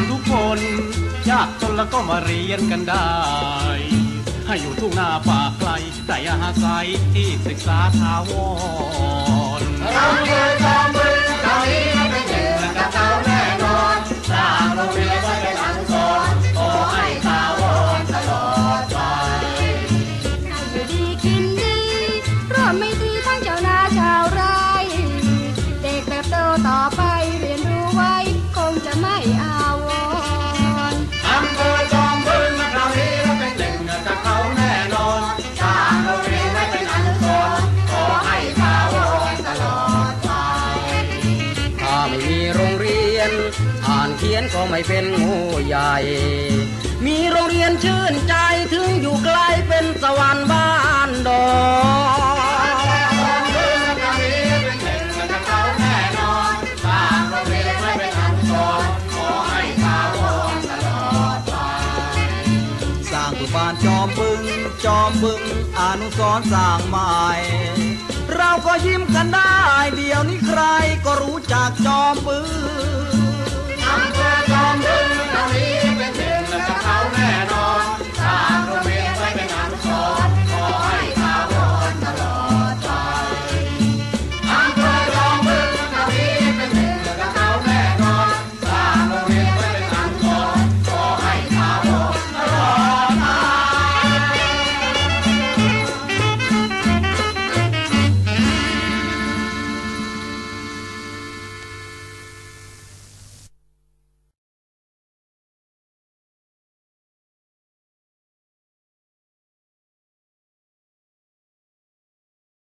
านทุกคนยากจนแล้วก็มาเรียนกันได้ให้อยู่ทุ่งนาป่าไกลแต่อาศัยที่ศึกษาถาวรเราเรียนจอมบึงเรานี้เป็นหนึ่งกับเขาแน่นอนสร้างโรงเรียนไว้เป็นอนุสรณ์ขอให้ถาวรตลอดไปอยู่ดีกินดีร่วมไม่ดีทั้งเจ้านาชาวไร่เด็กแบบโตต่อไปเรียนรู้ไว้คงจะไม่อาวรณ์อำเภอจอมบึงเรานี้เป็นหนึ่งกับเขาแน่นอนสร้างโรงเรียนไว้เป็นอนุสรณ์ขอให้ถาวรตลอดไปถ้าไม่มีโรงเรียนอ่านเขียนก็ไม่เป็นงูใหญ่มีโรงเรียนชื่นใจถึงอยู่ไกลเป็นสวรรค์บ้านดอนสร้างตัวบ้านจอมบึงอนุสรณ์สร้างใหม่เราก็ยิ้มกันได้เดี